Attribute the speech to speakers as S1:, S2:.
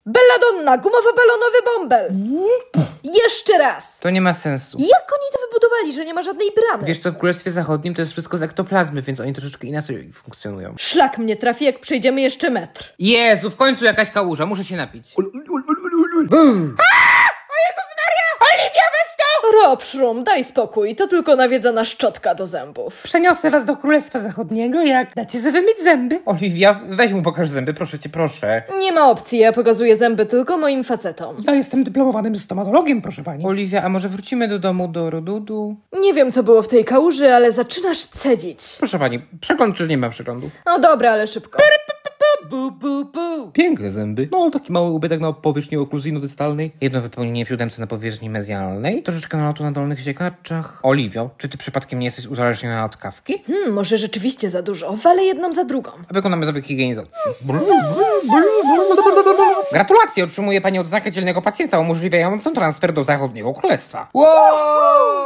S1: Belladonna, gumowo-balonowy bąbel. Jeszcze raz.
S2: To nie ma sensu.
S1: Jak oni to wybudowali, że nie ma żadnej bramy?
S2: Wiesz co, w Królestwie Zachodnim to jest wszystko z ektoplazmy, więc oni troszeczkę inaczej funkcjonują.
S1: Szlak mnie trafi, jak przejdziemy jeszcze metr.
S2: Jezu, w końcu jakaś kałuża, muszę się napić.
S1: Rob, Szrum, daj spokój. To tylko nawiedzona szczotka do zębów.
S2: Przeniosę was do Królestwa Zachodniego, jak dacie sobie myć zęby. Oliwia, weź mu pokaż zęby, proszę cię, proszę.
S1: Nie ma opcji, ja pokazuję zęby tylko moim facetom.
S3: Ja jestem dyplomowanym stomatologiem, proszę pani.
S2: Oliwia, a może wrócimy do domu, do Rodudu?
S1: Nie wiem, co było w tej kałuży, ale zaczynasz cedzić.
S2: Proszę pani, przegląd czy nie ma przeglądu?
S1: No dobra, ale szybko.
S2: Bu, bu, bu. Piękne zęby. No, taki mały ubytek na powierzchni okluzyjno-dystalnej. Jedno wypełnienie w siódemce na powierzchni mezjalnej. Troszeczkę nalotu na dolnych siekaczach. Oliwio, czy ty przypadkiem nie jesteś uzależniona od kawki?
S1: Może rzeczywiście za dużo. Walę jedną za drugą.
S2: Wykonamy zabieg higienizacji. Gratulacje, otrzymuje pani odznakę dzielnego pacjenta umożliwiającą transfer do Zachodniego Królestwa. Wow!